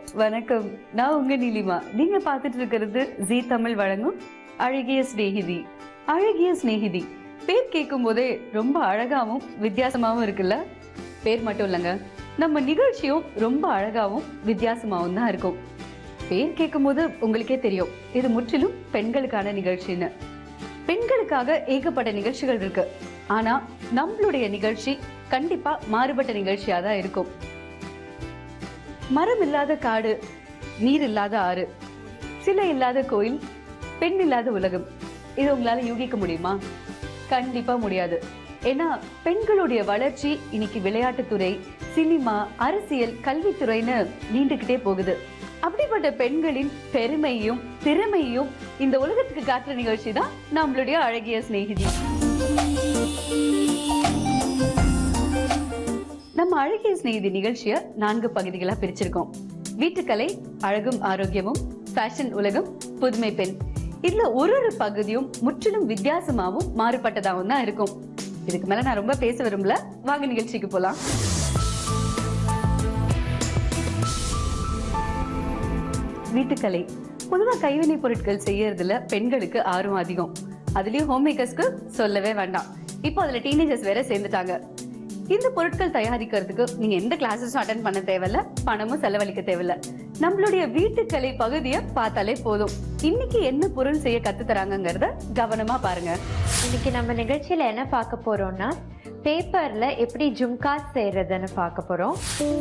வணக்கம். நான் உங்க நீலிமா. நீங்க பார்த்துட்டு இருக்கிறது ஜீ தமிழ் வழங்கும் அழகிய சிநேகிதி. அழகிய சிநேகிதி பேர் கேட்கும் போதே ரொம்ப அழகாவும் வித்தியாசமாவும் இருக்குல்ல? பேர் மட்டும் இல்லைங்க, நம்ம நிகழ்ச்சியும் ரொம்ப அழகாவும் வித்தியாசமாவும் தான் இருக்கும். பேர் கேட்கும் போது உங்களுக்கே தெரியும் இது முற்றிலும் பெண்களுக்கான நிகழ்ச்சின்னு. பெண்களுக்காக ஏகப்பட்ட நிகழ்ச்சிகள் இருக்கு. ஆனா நம்மளுடைய நிகழ்ச்சி கண்டிப்பா மாறுபட்ட நிகழ்ச்சியா தான் இருக்கும். மரம் இல்லாத காடு, நீர் இல்லாத ஆறு, சிலை இல்லாத கோயில், பெண் இல்லாத உலகம். இது உங்களால யூகிக்க முடியுமா? கண்டிப்பா முடியாது. ஏன்னா பெண்களுடைய வளர்ச்சி இன்னைக்கு விளையாட்டுத்துறை, சினிமா, அரசியல், கல்வித்துறைன்னு நீண்டுகிட்டே போகுது. அப்படிப்பட்ட பெண்களின் பெருமையும் திறமையும் இந்த உலகத்துக்கு காட்டுற நிகழ்ச்சி தான் நம்மளுடைய அழகிய சிநேகிதி. நம்ம அழகிய சிநேகிதி நிகழ்ச்சியை 4 பகுதிகளா பிரிச்சிருக்கோம். வீட்டுக்கலை, அழகும் ஆரோக்கியமும், ஃபேஷன் உலகம், புதுமை பெண். இதுல ஒரு பகுதியும் முற்றிலும் வித்தியாசமாவும் மாறுபட்டதாகவும் தான் இருக்கும். இதுக்கு மேல நான் ரொம்ப பேச விரும்பல, வாங்க நிகழ்ச்சிக்கு போலாம். வீட்டுக்கலை பொதுவா கைவினை பொருட்கள் செய்யறதுல பெண்களுக்கு ஆர்வம் அதிகம். அதுலயும் ஹோம் மேக்கர்ஸ்க்கு சொல்லவே வேண்டாம். இப்போ அதுல டீனேஜர்ஸ் வேற சேர்ந்துட்டாங்க. இந்த பொருட்கள் தயாரிக்கிறதுக்கு நீங்க எந்த கிளாஸஸும் அட்டென்ட் பண்ண தேவையில்ல, பணமும் செலவழிக்க தேவையில்ல. நம்மளுடைய வீட்டுக்கலை பகுதியை பார்த்தாலே போதும். இன்னைக்கு என்ன பொருள் செய்ய கத்து தராங்கிறத கவனமா பாருங்க. இன்னைக்கு நம்ம நிகழ்ச்சியில என்ன பார்க்க போறோம்னா, பேப்பர்ல எப்படி ஜும்காஸ் செய்யறதுன்னு பார்க்க போறோம்.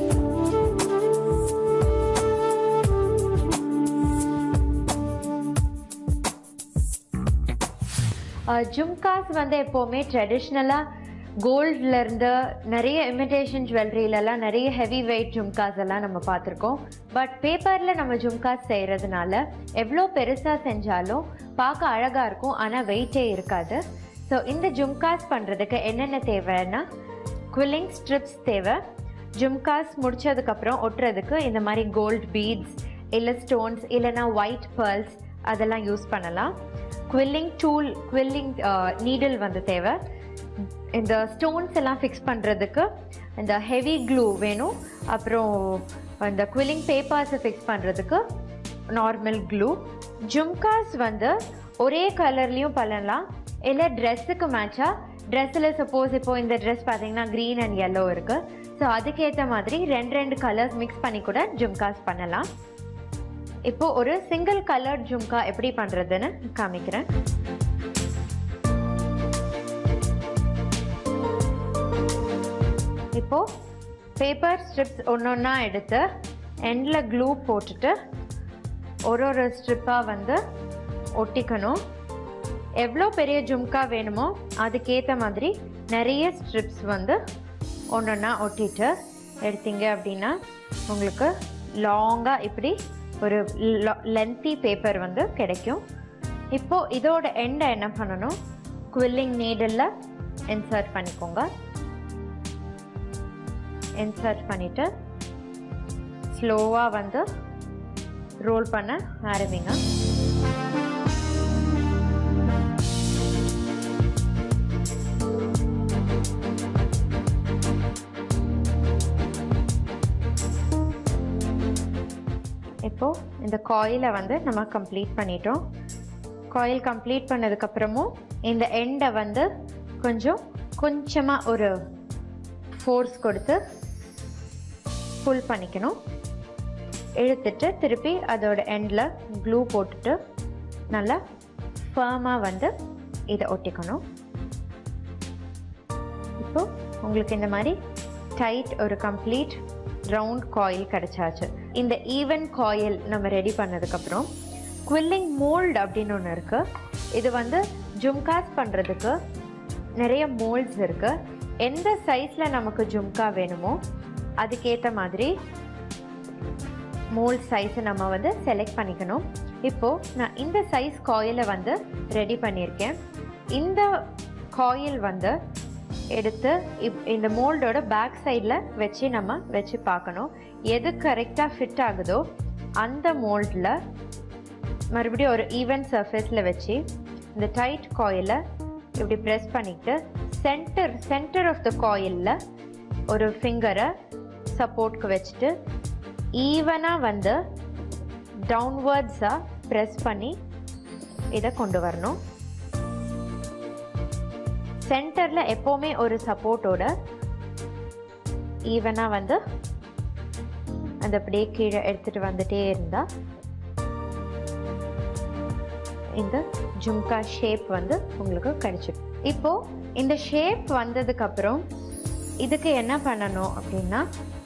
ஜும்காஸ் வந்து எப்போவுமே ட்ரெடிஷ்னலாக கோல்டில் இருந்து நிறைய இமிடேஷன் ஜுவல்லரியிலலாம் நிறைய ஹெவி வெயிட் ஜும்காஸ் எல்லாம் நம்ம பார்த்துருக்கோம். பட் பேப்பரில் நம்ம ஜும்காஸ் செய்கிறதுனால எவ்வளோ பெருசாக செஞ்சாலும் பார்க்க அழகாக இருக்கும், ஆனால் வெயிட்டே இருக்காது. ஸோ இந்த ஜும்காஸ் பண்ணுறதுக்கு என்னென்ன தேவைன்னா, குவில்லிங் ஸ்ட்ரிப்ஸ் தேவை. ஜும்காஸ் முடித்ததுக்கப்புறம் ஒட்டுறதுக்கு இந்த மாதிரி கோல்ட் பீட்ஸ் இல்லை ஸ்டோன்ஸ் இல்லைனா ஒயிட் பேர்ல்ஸ் அதெல்லாம் யூஸ் பண்ணலாம். குவில்லிங் டூல், குவில்லிங் நீடில் வந்து தேவை. இந்த ஸ்டோன்ஸ் எல்லாம் ஃபிக்ஸ் பண்ணுறதுக்கு இந்த ஹெவி க்ளூ வேணும். அப்புறம் இந்த குவில்லிங் பேப்பர்ஸை ஃபிக்ஸ் பண்ணுறதுக்கு நார்மல் க்ளூ. ஜும்காஸ் வந்து ஒரே கலர்லேயும் பண்ணலாம், இல்லை ட்ரெஸ்ஸுக்கு மேட்சாக. ட்ரெஸ்ஸில் சப்போஸ் இப்போது இந்த ட்ரெஸ் பார்த்தீங்கன்னா க்ரீன் அண்ட் எல்லோ இருக்குது. ஸோ அதுக்கேற்ற மாதிரி 2 கலர்ஸ் மிக்ஸ் பண்ணி கூட ஜும்காஸ் பண்ணலாம். இப்போது ஒரு சிங்கிள் கலர் ஜும்கா எப்படி பண்ணுறதுன்னு காமிக்கிறேன். இப்போது பேப்பர் ஸ்ட்ரிப்ஸ் ஒன்றா எடுத்து எண்டில் க்ளூ போட்டுட்டு ஒரு ஸ்ட்ரிப்பாக வந்து ஒட்டிக்கணும். எவ்வளோ பெரிய ஜும்கா வேணுமோ அதுக்கேற்ற மாதிரி நிறைய ஸ்ட்ரிப்ஸ் வந்து ஒன்றா ஒட்டிட்டு எடுத்தீங்க அப்படின்னா உங்களுக்கு லாங்காக இப்படி ஒரு லென்த்தி பேப்பர் வந்து கிடைக்கும். இப்போது இதோட எண்டை என்ன பண்ணணும், குவில்லிங் நீடில் இன்சர்ட் பண்ணிக்கோங்க. இன்சர்ட் பண்ணிவிட்டு ஸ்லோவாக வந்து ரோல் பண்ண ஆரம்பிங்க. இப்போது இந்த காயிலை வந்து நம்ம கம்ப்ளீட் பண்ணிட்டோம். காயில் கம்ப்ளீட் பண்ணதுக்கப்புறமும் இந்த எண்டை வந்து கொஞ்சமாக ஒரு ஃபோர்ஸ் கொடுத்து புல் பண்ணிக்கணும். இழுத்துட்டு திருப்பி அதோட எண்டில் க்ளூ போட்டுட்டு நல்லா ஃபர்மாக வந்து இதை ஒட்டிக்கணும். இப்போது உங்களுக்கு இந்த மாதிரி டைட் ஒரு கம்ப்ளீட் ரவுண்ட் காயில் கிடச்சாச்சு. இந்த ஈவன் காயில் நம்ம ரெடி பண்ணதுக்கப்புறம் குவில்லிங் மோல்டு அப்படின்னு ஒன்று இருக்குது. இது வந்து ஜும்காஸ் பண்ணுறதுக்கு நிறைய மோல்ட்ஸ் இருக்குது. எந்த சைஸில் நமக்கு ஜும்கா வேணுமோ அதுக்கேற்ற மாதிரி மோல்ட் சைஸை நம்ம வந்து செலக்ட் பண்ணிக்கணும். இப்போது நான் இந்த சைஸ் காயிலை வந்து ரெடி பண்ணியிருக்கேன். இந்த காயில் வந்து எடுத்து இந்த மோல்டோட பேக் சைடில் வச்சு பார்க்கணும். எது கரெக்டாக ஃபிட் ஆகுதோ அந்த மோல்டில் மறுபடியும் ஒரு ஈவன் சர்ஃபேஸில் வச்சு இந்த டைட் காயிலை இப்படி ப்ரெஸ் பண்ணிக்கிட்டு சென்டர் ஆஃப் த காயிலில் ஒரு ஃபிங்கரை சப்போர்ட்க்கு வச்சுட்டு ஈவனாக வந்து டவுன்வர்ட்ஸாக ப்ரெஸ் பண்ணி இதை கொண்டு வரணும். சென்டரில் எப்போவுமே ஒரு சப்போர்ட்டோட ஈவனாக வந்து அந்த அப்படியே கீழே எடுத்துகிட்டு வந்துட்டே இருந்தால் இந்த ஜும்கா ஷேப் வந்து உங்களுக்கு கிடைச்சிடும். இப்போது இந்த ஷேப் வந்ததுக்கப்புறம் இதுக்கு என்ன பண்ணணும் அப்படின்னா,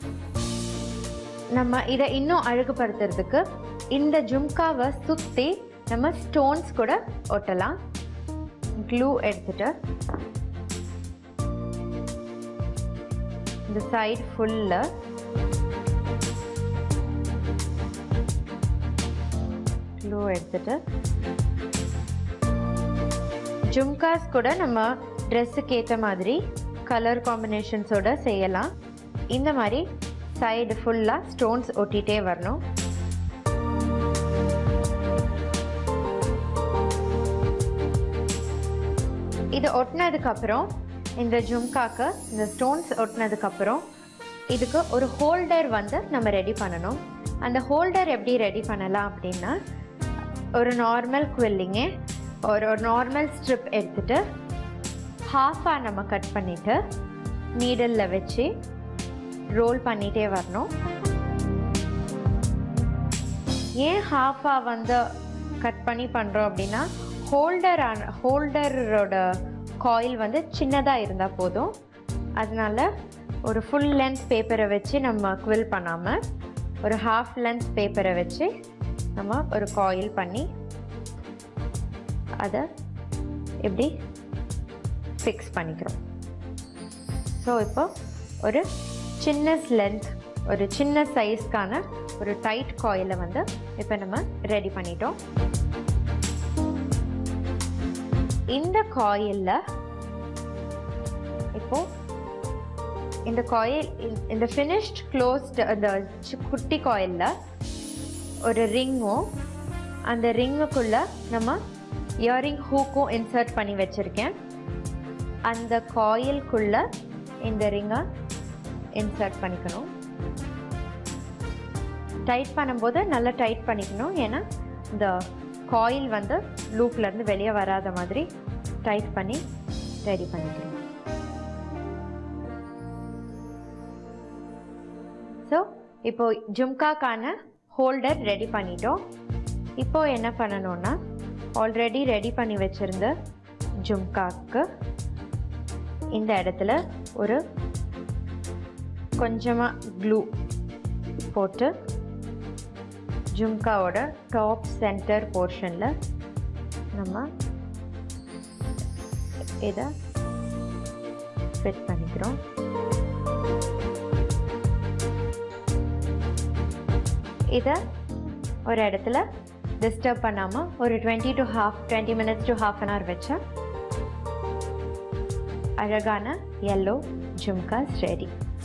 நம்ம இதை இன்னும் அழகுபடுத்துறதுக்கு இந்த ஜும்காவை சுற்றி நம்ம ஸ்டோன்ஸ் கூட ஒட்டலாம். க்ளூ எடுத்துட்டு இந்த சைடு ஃபுல்லாக க்ளூ எடுத்துட்டு ஜும்காஸ் கூட நம்ம ட்ரெஸ்ஸுக்கு ஏற்ற மாதிரி கலர் காம்பினேஷன்ஸோட செய்யலாம். இந்த மாதிரி சைடு ஃபுல்லாக ஸ்டோன்ஸ் ஒட்டிகிட்டே வரணும். இது ஒட்டினதுக்கப்புறம் இந்த ஜும்காக்கு இந்த ஸ்டோன்ஸ் ஒட்டினதுக்கப்புறம் இதுக்கு ஒரு ஹோல்டர் வந்து நம்ம ரெடி பண்ணணும். அந்த ஹோல்டர் எப்படி ரெடி பண்ணலாம் அப்படின்னா, ஒரு நார்மல் குவில்லிங்கே ஒரு நார்மல் ஸ்ட்ரிப் எடுத்துகிட்டு ஹாஃபாக நம்ம கட் பண்ணிவிட்டு நீடலில் வச்சு ரோல் பண்ணிகிட்டே வரணும். ஏன் ஹாஃபாக வந்து கட் பண்ணி பண்ணுறோம் அப்படின்னா, ஹோல்டரோட காயில் வந்து சின்னதாக இருந்தால் போதும். அதனால் ஒரு ஃபுல் லென்த் பேப்பரை வச்சு நம்ம குவில் பண்ணாமல் ஒரு ஹாஃப் லென்த் பேப்பரை வச்சு நம்ம ஒரு காயில் பண்ணி அதை எப்படி ஃபிக்ஸ் பண்ணிக்கிறோம். ஸோ இப்போ ஒரு சின்ன லென்த் ஒரு சின்ன சைஸ்க்கான ஒரு டைட் காயிலை வந்து இப்போ நம்ம ரெடி பண்ணிட்டோம். இந்த காயிலில் இப்போது இந்த காயில் இந்த ஃபினிஷ்ட் க்ளோஸ்டு அந்த குட்டி காயிலில் ஒரு ரிங்கும் அந்த ரிங்குக்குள்ளே நம்ம இயரிங் ஹூக்கும் இன்சர்ட் பண்ணி வச்சுருக்கேன். அந்த காயிலுக்குள்ளே இந்த ரிங்கை இன்சர்ட் பண்ணிக்கணும். டைட் பண்ணும்போது நல்லா டைட் பண்ணிக்கணும். ஏன்னா இந்த காயில் வந்து லூப்லேருந்து வெளியே வராத மாதிரி டைட் பண்ணி ரெடி பண்ணிக்கணும். ஸோ இப்போ ஜும்காக்கான ஹோல்டர் ரெடி பண்ணிட்டோம். இப்போ என்ன பண்ணணும்னா, ஆல்ரெடி ரெடி பண்ணி வச்சுருந்த ஜும்காக்கு இந்த இடத்துல ஒரு கொஞ்சமாக க்ளூ போட்டு ஜும்காவோட டாப் சென்டர் போர்ஷனில் நம்ம இதை ஃபிட் பண்ணிக்கிறோம். இதை ஒரு இடத்துல டிஸ்டர்ப் பண்ணாமல் ஒரு 20 minutes to half an hour வச்சா அழகான yellow ஜும்காஸ் ரெடி.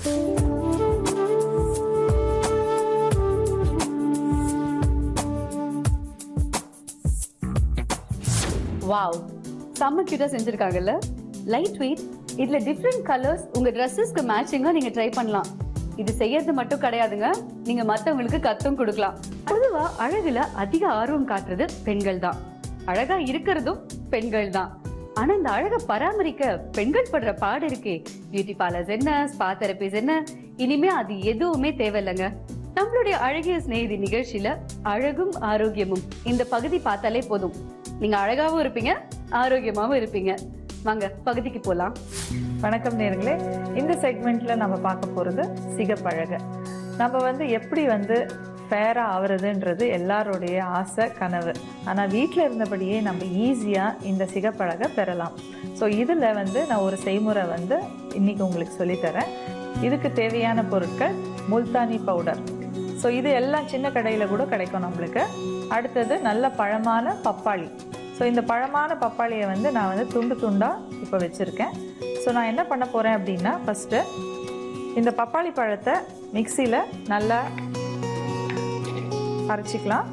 வாவ், செம்ம கியூட்டா செஞ்சிருக்காங்கல்ல. லைட் வெயிட், இதுல டிஃப்ரெண்ட் கலர்ஸ் உங்க ட்ரெஸ்ஸஸ்க்கு மேட்சிங்கா நீங்க ட்ரை பண்ணலாம். இது செய்யறது மட்டும் கிடையாதுங்க, நீங்க மத்தவங்களுக்கு கத்தும் கொடுக்கலாம். பொதுவா அழகுல அதிக ஆர்வம் காட்டுறது பெண்கள் தான், அழகா இருக்கிறதும் பெண்கள் தான். ஆனா இந்த அழகை பராமரிக்க பெண்கள் படுற பாடு இருக்கே. பியூட்டி பார்லர்ஸ் என்ன, ஸ்பா தெரபிஸ் என்ன, இனிமே அது எதுவுமே தேவையில்லைங்க. நம்மளுடைய அழகிய சிநேகிதி நிகழ்ச்சியில அழகும் ஆரோக்கியமும் இந்த பகுதி பார்த்தாலே போதும், நீங்க அழகாவும் இருப்பீங்க, ஆரோக்கியமாவும் இருப்பீங்க. வாங்க பகுதிக்கு போலாம். வணக்கம் நேயர்களே, இந்த செக்மெண்ட்ல நம்ம பார்க்க போறது சிகப்பழகு. நம்ம எப்படி ஃபேராக ஆகுறதுன்றது எல்லாருடைய ஆசை, கனவு. ஆனால் வீட்டில் இருந்தபடியே நம்ம ஈஸியாக இந்த சிகப்பழகை பெறலாம். ஸோ இதில் நான் ஒரு செய்முறை இன்றைக்கி உங்களுக்கு சொல்லித்தரேன். இதுக்கு தேவையான பொருட்கள் முல்தானி பவுடர். ஸோ இது எல்லாம் சின்ன கடையில் கூட கிடைக்கும் நம்மளுக்கு. அடுத்தது நல்ல பழமான பப்பாளி. ஸோ இந்த பழமான பப்பாளியை நான் துண்டு துண்டாக இப்போ வச்சுருக்கேன். ஸோ நான் என்ன பண்ண போகிறேன் அப்படின்னா, ஃபஸ்ட்டு இந்த பப்பாளி பழத்தை மிக்சியில் நல்லா அரைச்சிக்கலாம்.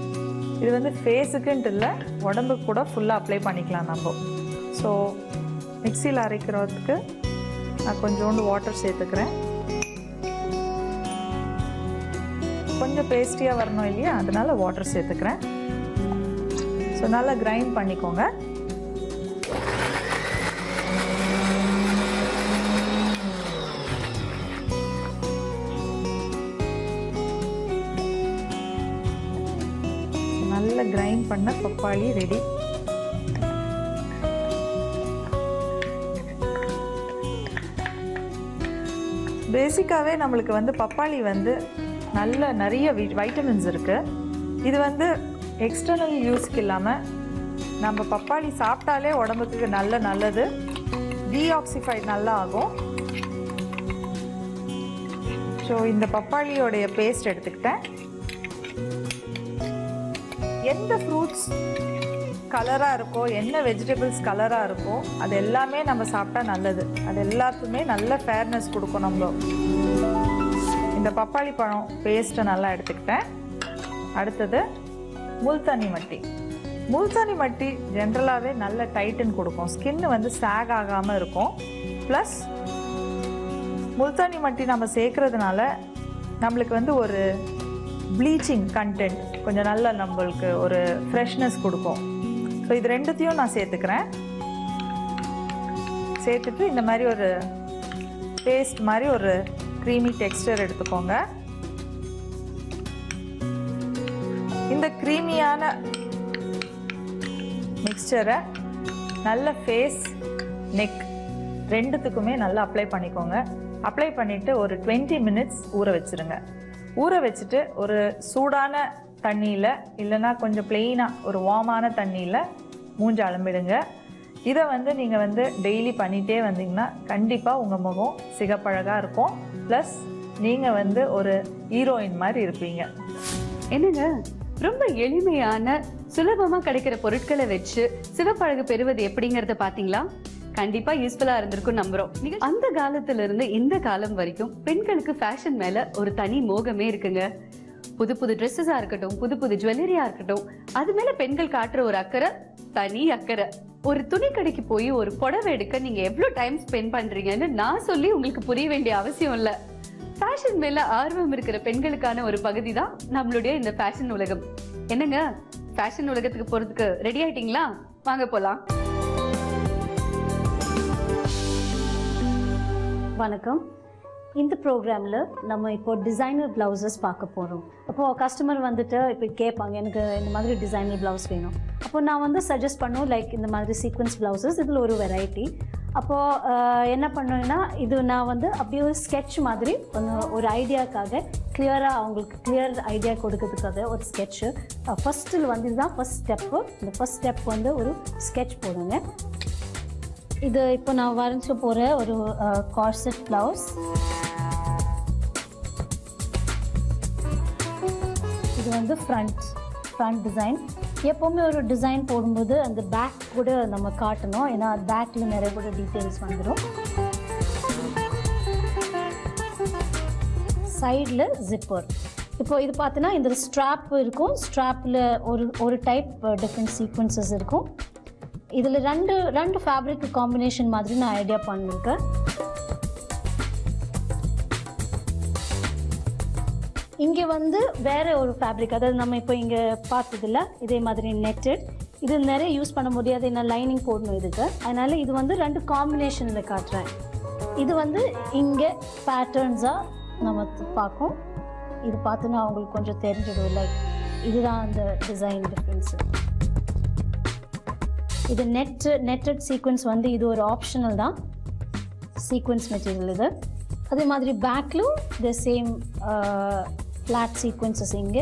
இது ஃபேஸுக்குன்ட்டு இல்லை, உடம்புக்கு கூட ஃபுல்லாக அப்ளை பண்ணிக்கலாம் நம்ம. ஸோ மிக்சியில் அரைக்கிறதுக்கு நான் கொஞ்சோண்டு வாட்டர் சேர்த்துக்கிறேன். கொஞ்சம் பேஸ்டியாக வரணும் இல்லையா, அதனால வாட்டர் சேர்த்துக்கிறேன். ஸோ நல்லா கிரைண்ட் பண்ணிக்கோங்க. நல்லா கிரைண்ட் பண்ண பப்பாளி ரெடி. பேசிக்காகவே நம்மளுக்கு வந்து பப்பாளி வந்து நிறைய வைட்டமின்ஸ் இருக்குது. இது வந்து எக்ஸ்டர்னல் யூஸ்க்கு இல்லாமல் நம்ம பப்பாளி சாப்பிட்டாலே உடம்புக்கு நல்லது. டீஆக்சிஃபைட் நல்லா ஆகும். ஸோ இந்த பப்பாளியோடைய பேஸ்ட் எடுத்துக்கிட்டேன். எந்த ஃப்ரூட்ஸ் கலராக இருக்கோ, என்ன வெஜிடபிள்ஸ் கலராக இருக்கோ, அது எல்லாமே நம்ம சாப்பிட்டா நல்லது. அது எல்லாத்துக்குமே நல்ல ஃபேர்னஸ் கொடுக்கும். நம்ம இந்த பப்பாளி பழம் பேஸ்ட்டை நல்லா எடுத்துக்கிட்டேன். அடுத்தது முல்தானி மட்டி. முல்தானி மட்டி ஜென்ரலாகவே நல்ல டைட்டன் கொடுக்கும். ஸ்கின்னு வந்து சேக் ஆகாமல் இருக்கும். ப்ளஸ் முல்தானி மட்டி நம்ம சேர்க்கறதுனால நம்மளுக்கு வந்து ஒரு ப்ளீச்சிங் கண்டென்ட் கொஞ்சம் நல்லா நம்மளுக்கு ஒரு ஃப்ரெஷ்னஸ் கொடுக்கும். ஸோ இது ரெண்டுத்தையும் நான் சேர்த்துக்கிறேன். சேர்த்துட்டு இந்த மாதிரி ஒரு பேஸ்ட் மாதிரி ஒரு க்ரீமி டெக்ஸ்டர் எடுத்துக்கோங்க. இந்த க்ரீமியான மிக்சரை நல்ல ஃபேஸ், நெக் ரெண்டுத்துக்குமே நல்லா அப்ளை பண்ணிக்கோங்க. அப்ளை பண்ணிவிட்டு ஒரு 20 மினிட்ஸ் ஊற வச்சுருங்க. ஊற வச்சுட்டு ஒரு சூடான தண்ணியில் இல்லைன்னா கொஞ்சம் பிளெயினாக ஒரு வார்மான தண்ணியில் மூஞ்சி அலம்பிடுங்க. இதை வந்து நீங்கள் வந்து டெய்லி பண்ணிகிட்டே வந்தீங்கன்னா கண்டிப்பாக உங்கள் முகம் சிகப்பழகாக இருக்கும். ப்ளஸ் நீங்கள் வந்து ஒரு ஹீரோயின் மாதிரி இருப்பீங்க. என்னங்க, ரொம்ப எளிமையான சுலபமாக கிடைக்கிற பொருட்களை வச்சு சிவப்பழகு பெறுவது எப்படிங்கிறத பார்த்தீங்களா? கண்டிப்பா யூஸ்ஃபுல்லா இருந்திருக்கும் நம்புறோம். அந்த காலத்துல இருந்து இந்த காலம் வரைக்கும் பெண்களுக்கு ஃபேஷன் மேல ஒரு தனி மோகமே இருக்குங்க. புது புது ட்ரெஸ்ஸஸா இருக்கட்டும், புது புது ஜுவல்லரியா இருக்கட்டும், அது மேல பெண்கள் காட்டுற ஒரு அக்கறை தனி அக்கறை. ஒரு துணி கடைக்கு போய் ஒரு புடவை எடுக்க நீங்க எவ்வளவு டைம் ஸ்பெண்ட் பண்றீங்கன்னு நான் சொல்லி உங்களுக்கு புரிய வேண்டிய அவசியம் இல்ல. ஃபேஷன் மேல ஆர்வம் இருக்கிற பெண்களுக்கான ஒரு பகுதி தான் நம்மளுடைய இந்த ஃபேஷன் உலகம். என்னங்க, ஃபேஷன் உலகத்துக்கு போறதுக்கு ரெடி ஆயிட்டீங்களா? வாங்க போலாம். வணக்கம். இந்த ப்ரோக்ராமில் நம்ம இப்போ டிசைனர் ப்ளவுசஸ் பார்க்க போகிறோம். அப்போது கஸ்டமர் வந்துட்டு இப்போ கேட்பாங்க, எனக்கு இந்த மாதிரி டிசைனர் ப்ளவுஸ் வேணும். அப்போது நான் வந்து சஜஸ்ட் பண்ணுவோம், லைக் இந்த மாதிரி சீக்வன்ஸ் ப்ளவுசஸ், இதில் ஒரு வெரைட்டி. அப்போது என்ன பண்ணுவேன்னா, இது நான் வந்து அப்படியே ஒரு ஸ்கெட்ச் மாதிரி ஒரு ஐடியாக்காக கிளியராக அவங்களுக்கு கிளியர் ஐடியா கொடுக்கறதுக்காக ஒரு ஸ்கெட்சு. ஃபஸ்ட்டில் வந்து இதுதான் ஃபஸ்ட் ஸ்டெப்பு. இந்த ஃபஸ்ட் ஸ்டெப் வந்து ஒரு ஸ்கெட்ச் போடுங்க. இது இப்போ நான் வரைஞ்ச போகிற ஒரு கார்செட் ப்ளவுஸ். இது வந்து ஃப்ரண்ட் டிசைன். எப்போவுமே ஒரு டிசைன் போடும்போது அந்த பேக் கூட நம்ம காட்டணும், ஏன்னா பேக்கில் நிறைய கூட டீட்டெயில்ஸ் வந்துடும். சைடில் ஜிப்பர். இப்போ இது பார்த்தீங்கன்னா இந்த ஸ்ட்ராப் இருக்கும். ஸ்ட்ராப்பில் ஒரு டைப் டிஃப்ரெண்ட் சீக்வன்சஸ் இருக்கும். இதில் ரெண்டு ஃபேப்ரிக் காம்பினேஷன் மாதிரி நான் ஐடியா பண்ணியிருக்கேன். இங்கே வந்து வேறு ஒரு ஃபேப்ரிக், அதாவது நம்ம இப்போ இங்கே பார்த்ததில்ல இதே மாதிரி நெட்டட். இது நிறைய யூஸ் பண்ண முடியாது, என்ன லைனிங் போடணும் இதுக்கு. அதனால் இது வந்து ரெண்டு காம்பினேஷனில் காட்டுறேன். இது வந்து இங்கே பேட்டர்ன்ஸாக நம்ம பார்க்கும். இது பார்த்தோன்னா அவங்களுக்கு கொஞ்சம் தெரிஞ்சிடும், லைக் இதுதான் அந்த டிசைன் டிஃப்ரென்ஸு. இது நெட்டட் சீக்வன்ஸ் வந்து இது ஒரு ஆப்ஷனல் தான் சீக்வன்ஸ் மெட்டீரியல் இது. அதே மாதிரி பேக்லும் த சேம் ஃப்ளாட் சீக்வன்ஸஸ் இங்கே.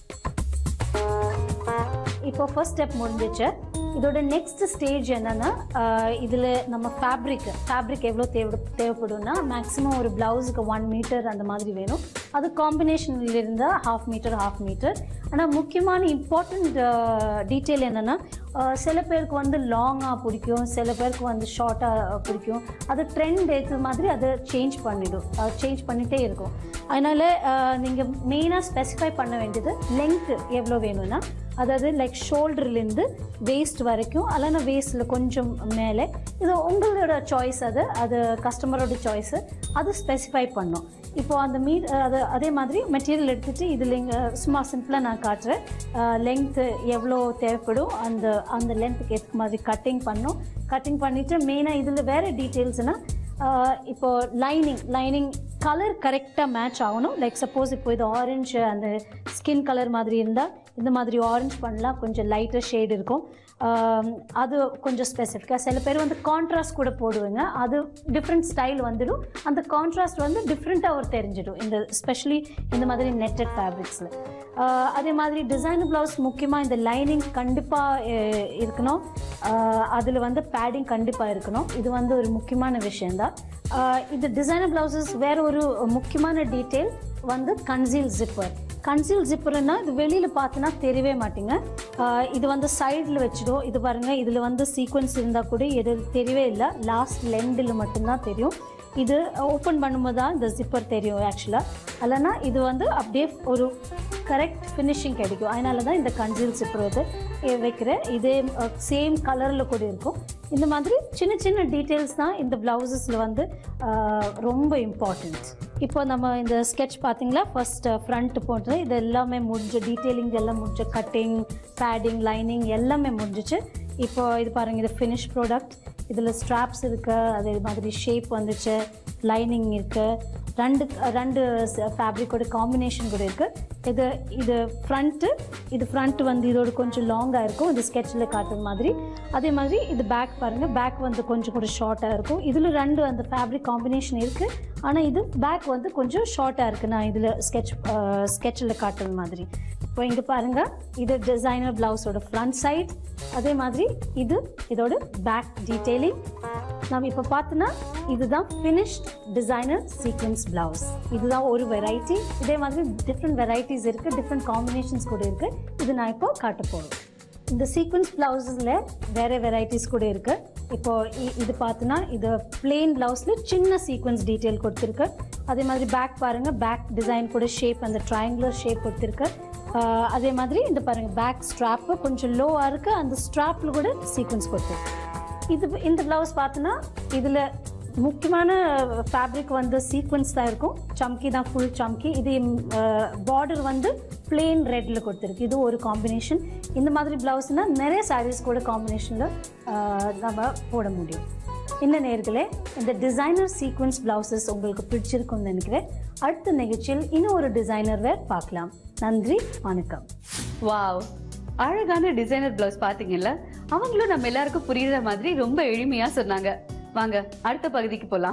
இப்போ ஃபர்ஸ்ட் ஸ்டெப் முடிஞ்சிச்சு. இதோட நெக்ஸ்ட் ஸ்டேஜ் என்னென்னா, இதில் நம்ம ஃபேப்ரிக் எவ்வளோ தேவைப்படும்னா, மேக்ஸிமம் ஒரு ப்ளவுஸுக்கு 1 மீட்டர் அந்த மாதிரி வேணும். அது காம்பினேஷனில் இருந்தால் 1/2 மீட்டர். ஆனால் முக்கியமான இம்பார்ட்டண்ட் டீட்டெயில் என்னென்னா, சில பேருக்கு வந்து லாங்காக பிடிக்கும், சில பேருக்கு வந்து ஷார்ட்டாக பிடிக்கும். அது ட்ரெண்ட் ஏற்ற மாதிரி அதை சேஞ்ச் பண்ணிகிட்டே இருக்கும். அதனால் நீங்கள் மெயினாக ஸ்பெசிஃபை பண்ண வேண்டியது லெங்க்த்து எவ்வளோ வேணும்னா, அதாவது லைக் ஷோல்டர்லேருந்து வேஸ்ட் வரைக்கும், அல்லனா வேஸ்ட்டில் கொஞ்சம் மேலே. இது உங்களோட சாய்ஸ், அது கஸ்டமரோட சாய்ஸு, அது ஸ்பெசிஃபை பண்ணோம். இப்போது அந்த அதே மாதிரி மெட்டீரியல் எடுத்துகிட்டு இதில் சும்மா சிம்பிளாக நான் காட்டுறேன். லென்த்து எவ்வளோ தேவைப்படும் அந்த லென்த்துக்கு ஏற்ற மாதிரி கட்டிங் பண்ணோம். கட்டிங் பண்ணிவிட்டு மெயினாக இதில் வேறு டீட்டெயில்ஸ்னால் இப்போது லைனிங் கலர் கரெக்டாக மேட்ச் ஆகணும். லைக் சப்போஸ் இப்போ இது ஆரஞ்சு அந்த ஸ்கின் கலர் மாதிரி இருந்தால் இந்த மாதிரி ஆரஞ்சு பண்ணலாம், கொஞ்சம் லைட்டாக ஷேடு இருக்கும். அது கொஞ்சம் ஸ்பெசிஃபிக்காக. சில பேர் வந்து கான்ட்ராஸ்ட் கூட போடுவாங்க, அது டிஃப்ரெண்ட் ஸ்டைல் வந்துடும். அந்த கான்ட்ராஸ்ட் வந்து டிஃப்ரெண்ட்டாக ஒரு தெரிஞ்சிடும் இந்த ஸ்பெஷலி இந்த மாதிரி நெட்டட் ஃபேப்ரிக்ஸில். அதே மாதிரி டிசைனர் ப்ளவுஸ் முக்கியமாக இந்த லைனிங் கண்டிப்பாக இருக்கணும். அதில் வந்து பேடிங் கண்டிப்பாக இருக்கணும். இது வந்து ஒரு முக்கியமான விஷயந்தான். இது டிசைனர் ப்ளவுசஸ் வேறு ஒரு முக்கியமான டீட்டெயில் வந்து கன்சீல் ஜிப்பர். கன்சீல் ஜிப்பர்னா இது வெளியில் பார்த்தோன்னா தெரியவே மாட்டீங்க. இது வந்து சைடில் வச்சிடும். இது பாருங்கள், இதில் வந்து சீக்வன்ஸ் இருந்தால் கூட இது தெரியவே இல்லை, லாஸ்ட் லெண்டில் மட்டும்தான் தெரியும். இது ஓப்பன் பண்ணும்போது தான் இந்த ஜிப்பர் தெரியும் ஆக்சுவலாக. இல்லைன்னா இது வந்து அப்படியே ஒரு கரெக்ட் ஃபினிஷிங் கிடைக்கும். அதனால தான் இந்த கன்சீல் ஜிப்பர் வந்து வைக்கிறேன். இதே சேம் கலரில் கூட இருக்கும். இந்த மாதிரி சின்ன சின்ன டீட்டெயில்ஸ் தான் இந்த ப்ளவுசஸில் வந்து ரொம்ப இம்பார்ட்டண்ட். இப்போ நம்ம இந்த ஸ்கெட்ச் பார்த்தீங்களா, ஃபஸ்ட்டு ஃப்ரண்ட் போட்டு இது எல்லாமே முடிஞ்சு, டீட்டெயிலிங் எல்லாம் முடிஞ்சு, கட்டிங், பேடிங், லைனிங் எல்லாமே முடிஞ்சிச்சு. இப்போ இது பாருங்கள், இது ஃபினிஷ் ப்ராடக்ட். இதில் ஸ்ட்ராப்ஸ் இருக்குது, அதே மாதிரி ஷேப் வந்துச்சு, லைனிங் இருக்குது, ரெண்டு ஃபேப்ரிக்கோட காம்பினேஷன் கூட இருக்குது. இது ஃப்ரண்ட்டு வந்து இதோட கொஞ்சம் லாங்காக இருக்கும், இது ஸ்கெட்சில் காட்டுற மாதிரி. அதே மாதிரி இது பேக் பாருங்கள், பேக் வந்து கொஞ்சம் கூட ஷார்ட்டாக இருக்கும். இதில் ரெண்டு அந்த ஃபேப்ரிக் காம்பினேஷன் இருக்குது, ஆனால் இது பேக் வந்து கொஞ்சம் ஷார்ட்டாக இருக்குது. நான் இதில் ஸ்கெட்சில் காட்டுற மாதிரி. இப்போ இங்கே பாருங்கள், இது டிசைனர் ப்ளவுஸோட ஃப்ரண்ட் சைட். அதே மாதிரி இதோட பேக் டீட்டெயிலிங். நம்ம இப்போ பார்த்தோன்னா இதுதான் ஃபினிஷ்ட் டிசைனர் சீக்வன்ஸ் ப்ளவுஸ். இதுதான் ஒரு வெரைட்டி. இதே மாதிரி டிஃப்ரெண்ட் வெரைட்டிஸ் இருக்குது, டிஃப்ரெண்ட் காம்பினேஷன்ஸ் கூட இருக்குது. இது நான் இப்போ காட்ட போகிறேன். இந்த சீக்வன்ஸ் ப்ளவுஸில் வேறு வெரைட்டிஸ் கூட இருக்குது. இப்போது இது பார்த்தோன்னா இது பிளெயின் ப்ளவுஸில் சின்ன சீக்வன்ஸ் டீட்டெயில் கொடுத்துருக்கு. அதே மாதிரி பேக் பாருங்கள், பேக் டிசைன் கூட ஷேப் அந்த ட்ரையாங்குலர் ஷேப் கொடுத்துருக்கு. அதே மாதிரி இந்த பாருங்கள், பேக் ஸ்ட்ராப்பு கொஞ்சம் லோவாக இருக்குது, அந்த ஸ்ட்ராப்பில் கூட சீக்வன்ஸ் கொடுத்துருக்கு. இந்த ப்ளவுஸ் பார்த்தோன்னா இதில் முக்கியமான ஃபேப்ரிக் வந்து சீக்வன்ஸ் தான் இருக்கும். சம்கி தான், ஃபுல் சம்கி. இது பார்டர் வந்து பிளெயின் ரெட்டில் கொடுத்துருக்கு. இது ஒரு காம்பினேஷன். இந்த மாதிரி ப்ளவுஸ்னால் நிறைய சாரீஸ் கூட காம்பினேஷனில் நம்ம போட முடியும். இந்த நேர்களே, இந்த டிசைனர் சீக்வன்ஸ் ப்ளவுசஸ் உங்களுக்கு பிடிச்சிருக்கும்னு நினைக்கிறேன். அடுத்த நிகழ்ச்சியில் இன்னும் ஒரு டிசைனர் வேர் பார்க்கலாம். நன்றி, வணக்கம். வாவ், அழகான டிசைனர் ப்ளவுஸ் பார்த்தீங்கல்ல. அவங்களும் நம்ம எல்லாருக்கும் புரியுற மாதிரி ரொம்ப எளிமையா சொன்னாங்க. வாங்க அடுத்த பகுதிக்கு போலாம்.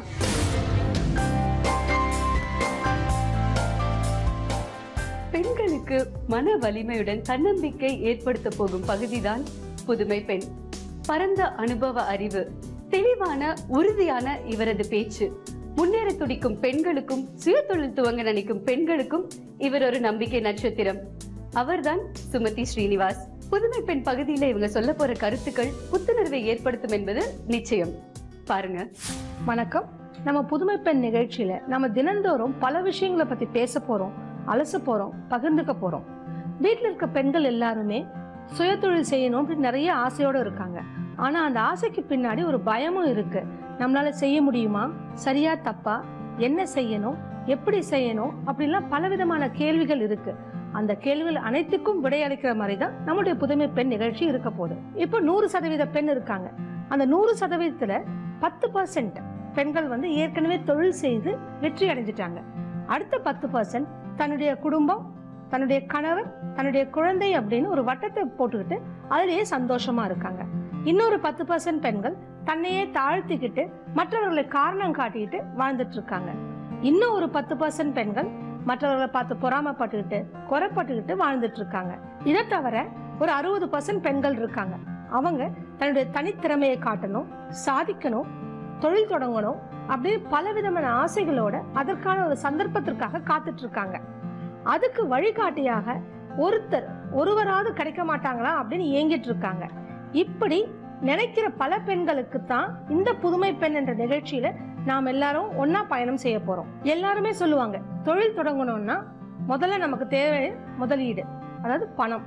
பெண்களுக்கு மன வலிமையுடன் தன்னம்பிக்கை ஏற்படுத்த போகும் பகுதிதான் புதுமை பெண். பரந்த அனுபவ அறிவு, தெளிவான உறுதியான இவரது பேச்சு, முன்னேற துடிக்கும் பெண்களுக்கும் சுயதொழில் துவங்க நினைக்கும் பெண்களுக்கும் இவர் ஒரு நம்பிக்கை நட்சத்திரம். அவர்தான் சுமதி ஸ்ரீனிவாஸ். புதுமை பெண் பகுதியில இவங்க சொல்ல போற கருத்துக்கள் புத்துணர்வை ஏற்படுத்தும் என்பது நிச்சயம். பாருங்க. வணக்கம். நம்ம புதுமை பெண் நிகழ்ச்சியில நம்ம தினந்தோறும் பல விஷயங்களை பத்தி பேச போறோம், அலச போறோம், பகிர்ந்துக்க போறோம். வீட்டில் இருக்க பெண்கள் எல்லாருமே சுயதொழில் செய்யணும் அப்படின்னு நிறைய ஆசையோடு இருக்காங்க. ஆனா அந்த ஆசைக்கு பின்னாடி ஒரு பயமும் இருக்கு. நம்மளால செய்ய முடியுமா, சரியா தப்பா, என்ன செய்யணும், எப்படி செய்யணும், அப்படின்லாம் பலவிதமான கேள்விகள் இருக்கு. அந்த கேள்விகள் அனைத்துக்கும் விடையளிக்கிற மாதிரி தான் நம்முடைய புதுமை பெண் நிகழ்ச்சி இருக்க போகுது. இப்போ 100% பெண் இருக்காங்க. அந்த 100%த்துல 10% பெண்கள் வந்து ஏற்கனவே தொழில் செய்து வெற்றி அடைஞ்சிட்டாங்க. அடுத்த 10% தன்னுடைய குடும்பம், தன்னுடைய கணவர், தன்னுடைய குழந்தை அப்படின்னு ஒரு வட்டத்தை போட்டுக்கிட்டு அதிலேயே சந்தோஷமா இருக்காங்க. இன்னொரு 10% பெண்கள் தன்னையே தாழ்த்திக்கிட்டு மற்றவர்களை காரணம் காட்டிக்கிட்டு வாழ்ந்துட்டு இருக்காங்க. இன்னும் ஒரு 10% பெண்கள் மற்றவர்களை பார்த்து பொறாமப்பட்டுக்கிட்டு குறைப்பட்டுக்கிட்டு வாழ்ந்துட்டு இருக்காங்க. இதை தவிர ஒரு 60% பெண்கள் இருக்காங்க. அவங்க தன்னுடைய தனித்திறமையை காட்டணும், சாதிக்கணும், தொழில் தொடங்கணும் அப்படின்னு பலவிதமான ஆசைகளோட அதற்கான ஒரு சந்தர்ப்பத்திற்காக காத்துட்டு இருக்காங்க. அதுக்கு வழிகாட்டியாக ஒருவராவது கிடைக்க மாட்டாங்களா அப்படின்னு ஏங்கிட்டு இருக்காங்க. இப்படி நினைக்கிற பல பெண்களுக்கு தான் இந்த புதுமை பெண் என்ற நிகழ்ச்சியில நாம் எல்லாரும் ஒன்னா பயணம் செய்ய போறோம். எல்லாருமே சொல்லுவாங்க, தொழில் தொடங்கணும்னா முதல்ல நமக்கு தேவை முதலீடு, அதாவது பணம்.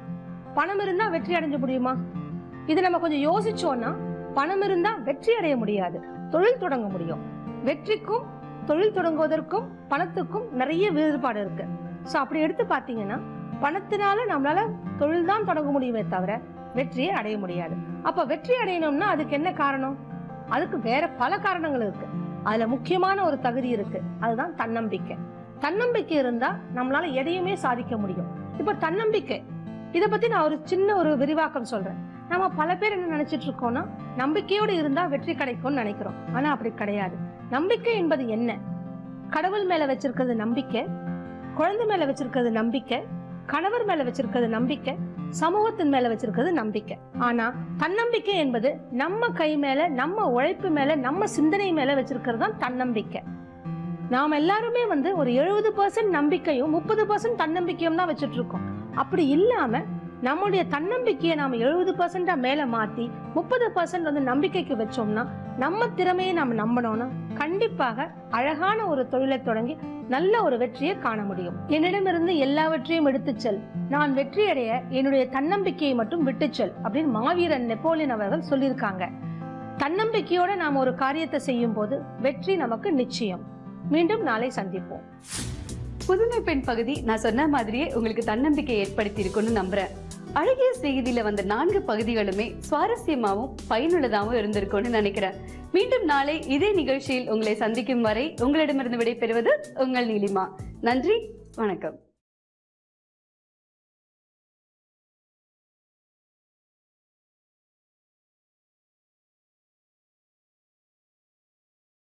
பணம் இருந்தா வெற்றி அடைஞ்ச முடியுமா? இது நம்ம கொஞ்சம் யோசிச்சோம்னா பணம் இருந்தா வெற்றி அடைய முடியாது, தொழில் தொடங்க முடியும். வெற்றிக்கும் தொழில் தொடங்குவதற்கும் பணத்துக்கும் நிறைய வேறுபாடு இருக்கு. ஸோ அப்படி எடுத்து பார்த்தீங்கன்னா பணத்தினால நம்மளால தொழில் தான் தொடங்க முடியுமே தவிர வெற்றியை அடைய முடியாது. அப்ப வெற்றி அடையணும்னா அதுக்கு என்ன காரணம்? அதுக்கு வேற பல காரணங்கள் இருக்கு. அதுல முக்கியமான ஒரு தகுதி இருக்கு, அதுதான் தன்னம்பிக்கை. தன்னம்பிக்கை இருந்தா நம்மளால எதையுமே சாதிக்க முடியும். இப்ப தன்னம்பிக்கை இதை பத்தி நான் ஒரு சின்ன ஒரு விரிவாக்கம் சொல்றேன். நம்ம பல பேர் என்ன நினைச்சிட்டு இருக்கோம்னா நம்பிக்கையோடு இருந்தா வெற்றி கிடைக்கும்னு நினைக்கிறோம். ஆனா அப்படி கிடையாது. நம்பிக்கை என்பது என்ன? கடவுள் மேல வச்சிருக்கிறது நம்பிக்கை, குழந்தை மேல வச்சிருக்கிறது நம்பிக்கை, கணவர் மேல வச்சிருக்கிறது நம்பிக்கை, சமூகத்தின் மேல வச்சிருக்கிறது நம்பிக்கை. ஆனா தன்னம்பிக்கை என்பது நம்ம கை மேல, நம்ம உழைப்பு மேல, நம்ம சிந்தனை மேல வச்சிருக்கிறது தான் தன்னம்பிக்கை. நாம எல்லாருமே ஒரு 70% நம்பிக்கையும் 30% தன்னம்பிக்கையும் தான் வச்சுட்டு இருக்கோம். அப்படி இல்லாம நம்முடைய தன்னம்பிக்கையை நாம 70% மேல மாத்தி 30% நம்பிக்கைக்கு வச்சோம்னா, நம்ம திறமையை நாம நம்பணும்னா கண்டிப்பாக அழகான ஒரு தொழிலை தொடங்கி நல்ல ஒரு வெற்றியை காண முடியும். என்னிடமிருந்து எல்லாவற்றையும் எடுத்துச் செல், நான் வெற்றி அடைய என்னுடைய தன்னம்பிக்கையை மட்டும் விட்டுச்செல் அப்படின்னு மாவீரன் நெப்போலியன் அவர்கள் சொல்லியிருக்காங்க. தன்னம்பிக்கையோட நாம ஒரு காரியத்தை செய்யும் போது வெற்றி நமக்கு நிச்சயம். மீண்டும் நாளை சந்திப்போம். புதுமை பெண் பகுதி நான் சொன்ன மாதிரியே உங்களுக்கு தன்னம்பிக்கை ஏற்படுத்தி இருக்குன்னு நம்புறேன். அழகிய சிநேகிதியில வந்த 4 பகுதிகளுமே சுவாரஸ்யமாவும் பயனுள்ளதாகவும் இருந்திருக்கும்னு நினைக்கிறேன். மீண்டும் நாளை இதே நிகழ்ச்சியில் உங்களை சந்திக்கும் வரை உங்களிடமிருந்து விடைபெறுவது உங்கள் நீலிமா. நன்றி, வணக்கம்.